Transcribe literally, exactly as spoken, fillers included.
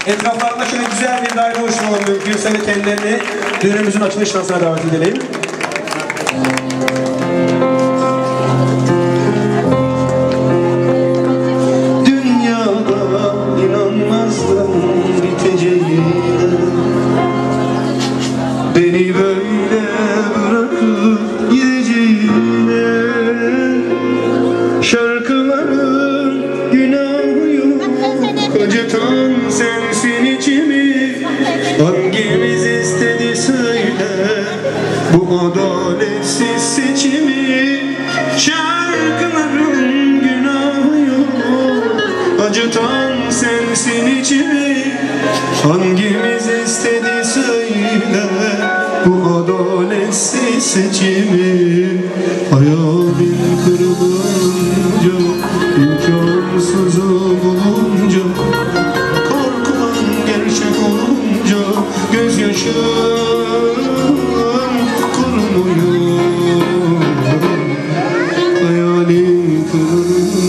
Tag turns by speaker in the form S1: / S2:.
S1: Etraflarında şöyle güzel bir daire oluşturalım mümkünse ve kendilerini düğünümüzün açılış dansına davet edelim.
S2: Dünyada inanmazdım biteceğine, beni böyle bırakıp gideceğine. Şarkıların günahı yok, acıtan sensin içimi. Hangimiz istedi söyle bu adaletsiz seçimi. Şarkıların günahı yok, acıtan sensin içimi. Hangimiz istedi söyle bu adaletsiz seçimi. Hayalim kırılınca, imkansızı bulunca, korkulan gerçek olunca gözyaşım kurumuyor. Hayalim kırılınca